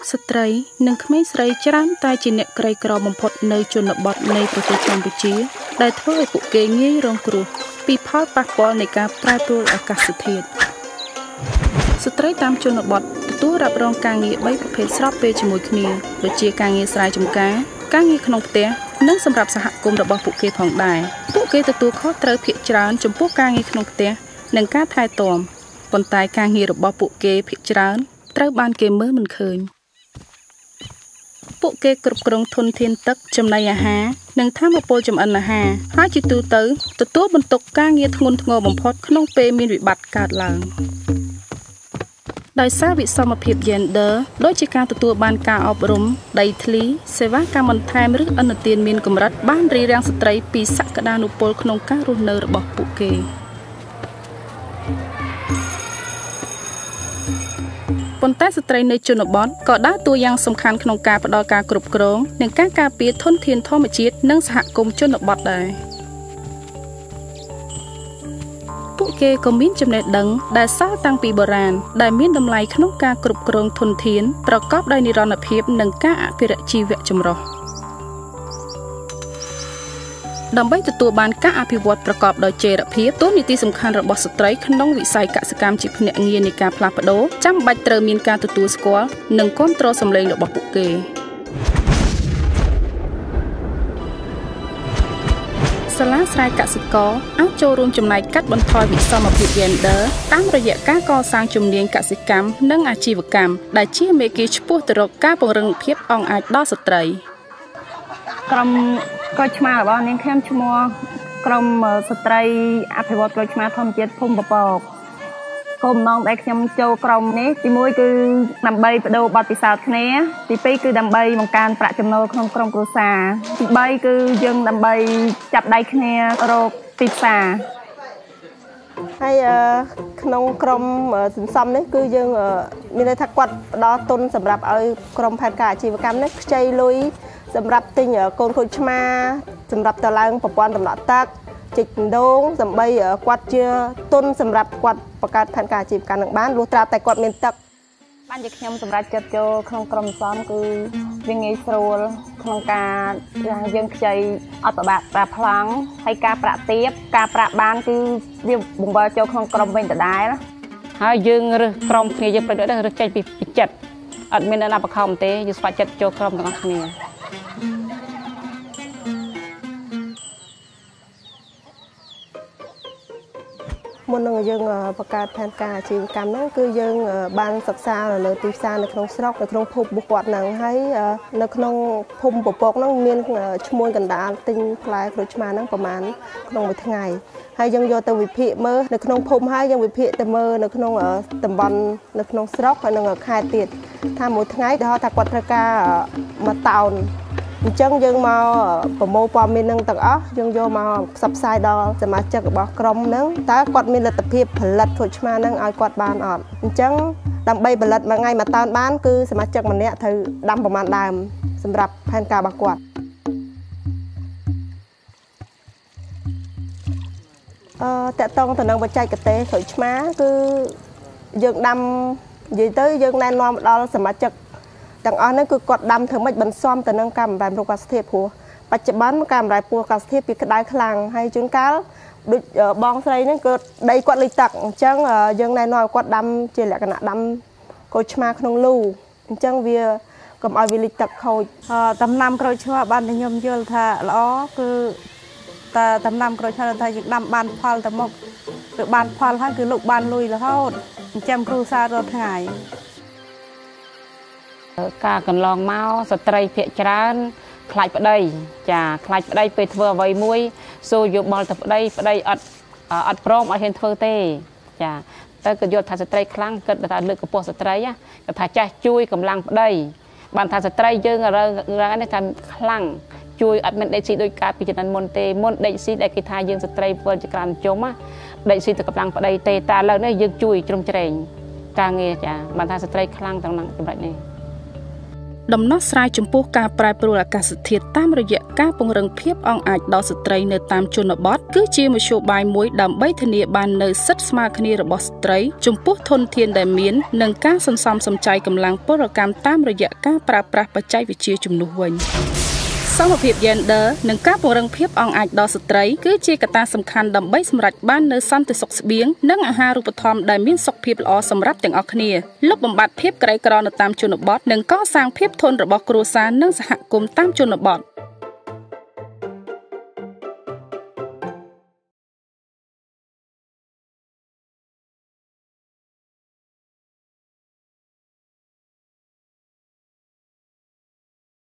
ស្ត្រីនិងក្មេងស្រីច្រើនតែជាអ្នកក្រីក្របំផុតនៅជនបទនៃប្រទេសកម្ពុជាដែលធ្វើឲ្យពួកគេងាយរងគ្រោះពីផលប៉ះពាល់នៃការប្រែប្រួលអាកាសធាតុស្ត្រីតាមជនបទទទួលរ៉ាប់រងការងារ3ប្រភេទស្របពេលជាមួយគ្នាដូចជាការងារស្រែចម្ការការងារក្នុងផ្ទះនិងសម្រាប់សហគមន៍របស់ពួកគេផងដែរពួកគេទទួលខុសត្រូវភាគច្រើនចំពោះការងារក្នុងផ្ទះនិងការថែទាំប៉ុន្តែការងាររបស់ពួកគេភាគច្រើនត្រូវបានគេមើលមិនឃើញពួកគេគ្រប់គ្រងធនធានទឹកចំណីអាហារនិងថាមពលចម្អិនអាហារហើយជាទូទៅទទួលបន្ទុកការងារធ្ងន់ធ្ងរបំផុតក្នុងពេលមានវិបត្តិកើតឡើងដោយសារវិសមភាព gender ដូចជាការទទួលបានការអប់រំដីធ្លីសេវាកម្មបន្ថែមឬឥណទានមានកម្រិតបានរារាំងស្ត្រីពីសក្តានុពលក្នុងការរស់នៅរបស់ពួកគេប៉ុន្តែស្ត្រីនៅជនបទក៏ដើរតួយ៉ាងសំខាន់ក្នុងការផ្តល់ការគ្រប់គ្រងនិងការការពារធនធានធម្មជាតិនិងសហគមន៍ជនបទដែរពួកគេក៏មានចំណេះដឹងដែលសល់តាំងពីបុរាណដែលមានតម្លៃក្នុងការគ្រប់គ្រងធនធានប្រកបដោយនិរន្តរភាពនិងការអភិរក្សជីវៈចម្រុះដើម្បីទទួលបានការអភិវឌ្ឍប្រកបដោយចីរភាពតួនាទីសំខាន់របស់ស្ត្រីក្នុងវិស័យកសិកម្មជាភ្នាក់ងារនៃការផ្លាស់ប្ដូរចាំបាច់ត្រូវមានការទទួលស្គាល់និងគាំទ្រសម្លេងរបស់ពួកគេសាលាស្រែកសិករអាចចូលរួមចំណែកកាត់បន្ថយវិសមភាព gender តាមរយៈការកសាងជំនាញកសិកម្មនិងអាជីវកម្មដែលជាមេគីឆ្ពោះទៅរកការពង្រឹងភាពអង់អាចដល់ស្ត្រីក្រុមក្រូចឆ្មារបស់នាងខ្ញុំឈ្មោះក្រុមស្ត្រីអភិវឌ្ឍក្រូចឆ្មាធម្មជាតិភូមិបពកគោលបំណងដែលខ្ញុំចូលក្រុមនេះទី1គឺដើម្បីបដូរបទពិសោធន៍គ្នាទី2គឺដើម្បីបង្កើនប្រាក់ចំណូលក្នុងក្រុមគ្រួសារទី3គឺយើងដើម្បីចាប់ដៃគ្នារកទីផ្សារហើយក្នុងក្រុមសន្សំនេះគឺយើងមានន័យថាគាត់ផ្ដល់ទុនសម្រាប់ឲ្យក្រុមផែនការអាជីវកម្មនេះខ្ចីលុយសម្រាប់ទិញកូនក្រូចឆ្មាសម្រាប់ទៅឡើងប្រព័ន្ធដំណក់ទឹកជីកដងដើម្បីគាត់ជាទុនសម្រាប់គាត់បង្កើតផែនការអាជីវកម្មនឹងបានលុះត្រាតែគាត់មានទឹកបានជាខ្ញុំសម្រាប់ចិត្តចូលក្នុងក្រុមសំគឺវាងាយស្រួលក្នុងការយើងខ្ចីអត់ប្របាក់ប្រាប្លង់ហើយការប្រាក់ទាបការប្រាក់បានគឺវាបង្វិលចូលក្នុងក្រុមវិញដដែលហើយយើងរើសក្រុមគ្នាយើងប្រតិបត្តិរើសចេញពីចិត្តអត់មានអ្នកណាបខំទេយើងស្វាចិត្តចូលក្រុមទាំងអស់គ្នាមុននឹងយើងបង្កើតផែនការអាជីវកម្មហ្នឹងគឺយើងបានសិក្សានៅទីផ្សារនៅក្នុងស្រុកនៅក្នុងភូមិរបស់គាត់ហ្នឹងហើយនៅក្នុងភូមិពពកហ្នឹងមានឈ្មួញកណ្ដាលទិញផ្លែក្រូចឆ្មាហ្នឹងប្រហែលក្នុងមួយថ្ងៃហើយយើងយកទៅវិភាគមើលនៅក្នុងភូមិហើយយើងវិភាគទៅមើលនៅក្នុងតំបន់នៅក្នុងស្រុកហើយនឹងខេត្តទៀតថាមួយថ្ងៃដល់ថាគាត់ត្រូវការ1តោនអញ្ចឹងយើងមកប្រមូលព័ត៌មាននឹងទាំងអស់យើងយកមកផ្សព្វផ្សាយដល់សមាជិករបស់ក្រុមហ្នឹងតើគាត់មានលទ្ធភាពផលិតក្រូចឆ្មាហ្នឹងឲ្យគាត់បានអត់អញ្ចឹងដើម្បីផលិតមួយថ្ងៃ1តោនបានគឺសមាជិកម្នាក់ត្រូវដាំប្រមាណដើមសម្រាប់ផែនការរបស់គាត់តកតងទៅនឹងបច្ចេកទេសក្រូចឆ្មាគឺយើងដាំនិយាយទៅយើងណែនាំដល់សមាជិកទាំងអស់ហ្នឹងគឺគាត់ដាំធ្វើម៉េចបន្សំទៅនឹងការបំរែបំរួលអាកាសធាតុព្រោះបច្ចុប្បន្នការបំរែបំរួលអាកាសធាតុវាក្តៅខ្លាំងហើយជួនកាលដូចបងស្រីហ្នឹងគឺដីគាត់លិចទឹកអញ្ចឹងយើងណែនាំឲ្យគាត់ដាំជាលក្ខណៈដាំក្រូចឆ្មាក្នុងលូអញ្ចឹងវាកុំឲ្យវាលិចទឹកខូចដំណាំក្រូចឆ្មាបានតែខ្ញុំយល់ថាល្អគឺតែដំណាំក្រូចឆ្មាថាយើងដាំបានផលទៅមុខគឺបានផលហើយគឺលុកបានលុយរហូតចិញ្ចឹមគ្រួសាររាល់ថ្ងៃការកន្លងមកស្ត្រីភាគច្រើនខ្លាចប្តីចាខ្លាចប្តីពេលធ្វើអ្វីមួយសូយោបល់ទៅប្តីអត់ព្រមអត់ហ៊ានធ្វើទេចាតែក៏យល់ថាស្ត្រីខ្លាំងគិតថាលើកកម្ពស់ស្ត្រីគាត់ថាចាស់ជួយកម្លាំងប្តីបានថាស្ត្រីយើងរឿងនេះថាខ្លាំងជួយអត់មានដេកស៊ីដោយការពីចំនួនមុនទេមុនដេកស៊ីដែលគេថាយើងស្ត្រីពលជាក្រានជុំដេកស៊ីទៅកម្លាំងប្តីទេតែឥឡូវនេះយើងជួយជ្រុំជ្រែងការងារចាបានថាស្ត្រីខ្លាំងទាំងចំណុចនេះដំណោះស្រាយចំពោះការប្រែប្រួលអាកាសធាតុតាមរយៈការពង្រឹងភាពអង់អាចដល់ស្ត្រីនៅតាមជនបទគឺជាមធ្យោបាយមួយដើម្បីធានាបាននូវសិទ្ធិស្មើគ្នារបស់ស្ត្រីចំពោះធនធានដែលមាននិងការសន្សំសំចៃកម្លាំងពលកម្មតាមរយៈការប្រើប្រាស់បច្ចេកវិទ្យាជំនួសវិញសមភាព gender និងការពង្រឹងភាពអង់អាចដល់ស្ត្រីគឺជាកត្តាសំខាន់ដើម្បីសម្រេចបាននូវសន្តិសុខស្បៀងនិងអាហារូបត្ថម្ភដែលមានសុខភាពល្អសម្រាប់ទាំងអស់គ្នាលុបបំបាត់ភាពក្រីក្រនៅតាមជនបទនិងកសាងភាពធន់របស់គ្រួសារនិងសហគមន៍តាមជនបទ